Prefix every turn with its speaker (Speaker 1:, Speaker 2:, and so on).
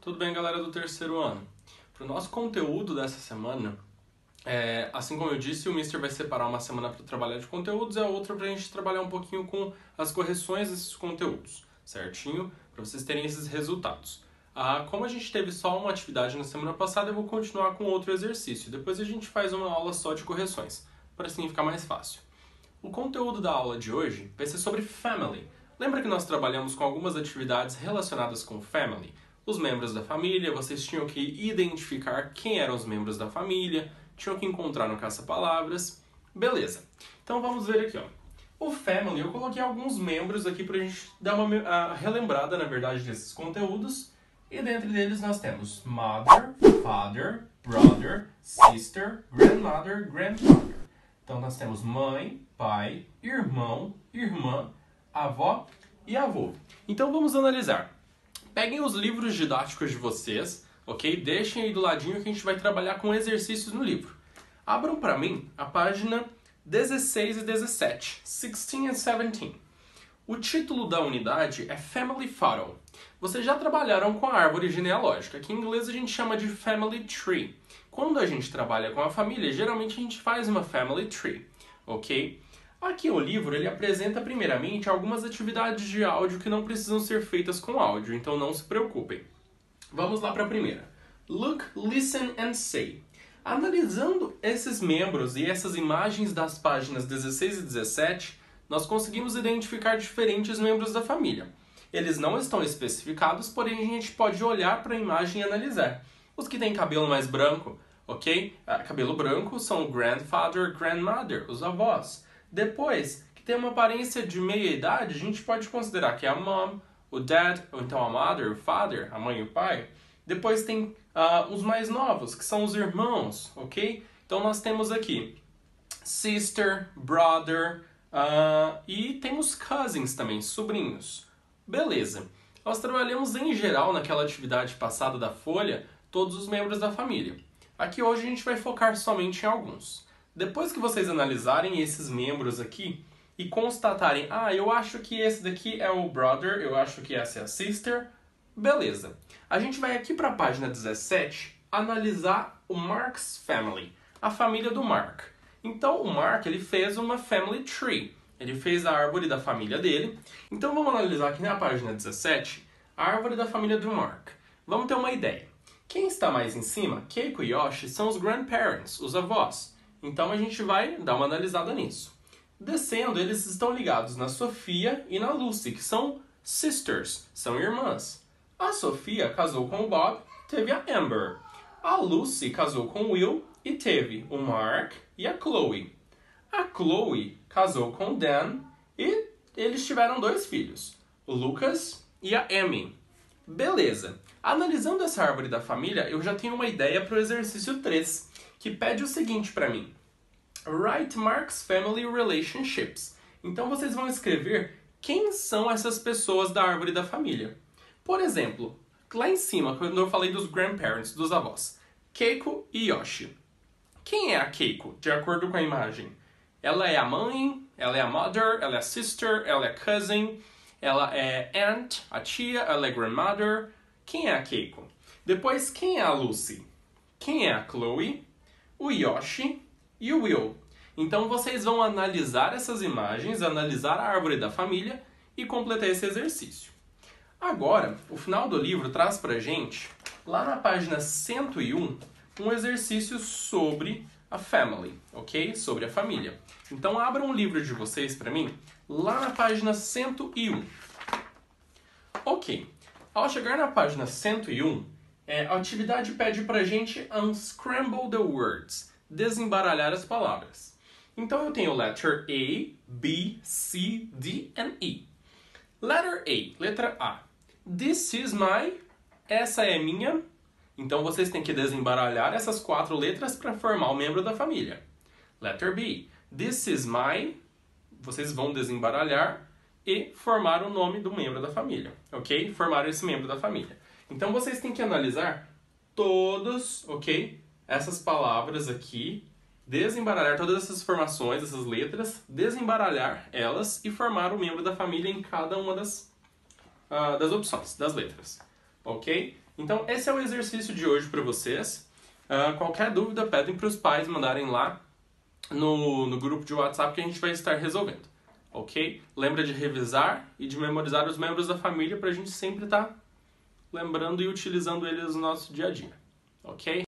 Speaker 1: Tudo bem, galera do terceiro ano? Para o nosso conteúdo dessa semana, assim como eu disse, o Mister vai separar uma semana para trabalhar de conteúdos e a outra para a gente trabalhar um pouquinho com as correções desses conteúdos, certinho? Para vocês terem esses resultados. Como a gente teve só uma atividade na semana passada, eu vou continuar com outro exercício. Depois a gente faz uma aula só de correções, para assim ficar mais fácil. O conteúdo da aula de hoje vai ser sobre family. Lembra que nós trabalhamos com algumas atividades relacionadas com family? Os membros da família, vocês tinham que identificar quem eram os membros da família, tinham que encontrar no caça-palavras. Beleza. Então vamos ver aqui, ó. O family, eu coloquei alguns membros aqui pra gente dar uma relembrada, na verdade, desses conteúdos. E dentre deles nós temos mother, father, brother, sister, grandmother, grandfather. Então nós temos mãe, pai, irmão, irmã, avó e avô. Então vamos analisar. Peguem os livros didáticos de vocês, ok? Deixem aí do ladinho que a gente vai trabalhar com exercícios no livro. Abram para mim a página 16 e 17, 16 and 17. O título da unidade é Family Photo. Vocês já trabalharam com a árvore genealógica, que em inglês a gente chama de Family Tree. Quando a gente trabalha com a família, geralmente a gente faz uma Family Tree, ok? Aqui o livro ele apresenta primeiramente algumas atividades de áudio que não precisam ser feitas com áudio, então não se preocupem. Vamos lá para a primeira. Look, listen and say. Analisando esses membros e essas imagens das páginas 16 e 17, nós conseguimos identificar diferentes membros da família. Eles não estão especificados, porém a gente pode olhar para a imagem e analisar. Os que têm cabelo mais branco, ok? Cabelo branco são o grandfather, grandmother, os avós. Depois, que tem uma aparência de meia-idade, a gente pode considerar que é a mom, o dad, ou então a mother, o father, a mãe e o pai. Depois tem os mais novos, que são os irmãos, ok? Então nós temos aqui sister, brother, e temos cousins também, sobrinhos. Beleza. Nós trabalhamos em geral naquela atividade passada da folha, todos os membros da família. Aqui hoje a gente vai focar somente em alguns. Depois que vocês analisarem esses membros aqui e constatarem, eu acho que esse daqui é o brother, eu acho que essa é a sister, beleza. A gente vai aqui para a página 17 analisar o Mark's Family, a família do Mark. Então o Mark ele fez uma family tree, ele fez a árvore da família dele. Então vamos analisar aqui na página 17 a árvore da família do Mark. Vamos ter uma ideia. Quem está mais em cima, Keiko e Yoshi, são os grandparents, os avós. Então a gente vai dar uma analisada nisso. Descendo, eles estão ligados na Sofia e na Lucy, que são sisters, são irmãs. A Sofia casou com o Bob, teve a Amber. A Lucy casou com o Will e teve o Mark e a Chloe. A Chloe casou com o Dan e eles tiveram 2 filhos, o Lucas e a Amy. Beleza. Analisando essa árvore da família, eu já tenho uma ideia para o exercício 3, que pede o seguinte para mim. Write Mark's Family Relationships. Então vocês vão escrever quem são essas pessoas da árvore da família. Por exemplo, lá em cima, quando eu falei dos grandparents, dos avós, Keiko e Yoshi. Quem é a Keiko, de acordo com a imagem? Ela é a mãe, ela é a mother, ela é a sister, ela é a cousin, ela é aunt, a tia, ela é grandmother. Quem é a Keiko? Depois, quem é a Lucy? Quem é a Chloe? O Yoshi e o Will. Então vocês vão analisar essas imagens, analisar a árvore da família e completar esse exercício. Agora, o final do livro traz pra gente, lá na página 101, um exercício sobre a family, ok? Sobre a família. Então abram o livro de vocês pra mim, lá na página 101. Ok. Ao chegar na página 101, a atividade pede pra gente unscramble the words, desembaralhar as palavras. Então eu tenho letter A, B, C, D and E. Letter A, letra A. This is my, essa é minha. Então vocês têm que desembaralhar essas 4 letras para formar o membro da família. Letter B, this is my, vocês vão desembaralhar e formar o nome do membro da família, ok? Formar esse membro da família. Então vocês têm que analisar todos, ok? Essas palavras aqui, desembaralhar todas essas formações, essas letras, desembaralhar elas e formar o membro da família em cada uma das opções, das letras, ok? Então, esse é o exercício de hoje para vocês. Qualquer dúvida, pedem para os pais mandarem lá no grupo de WhatsApp que a gente vai estar resolvendo, ok? Lembra de revisar e de memorizar os membros da família para a gente sempre estar lembrando e utilizando eles no nosso dia a dia, ok?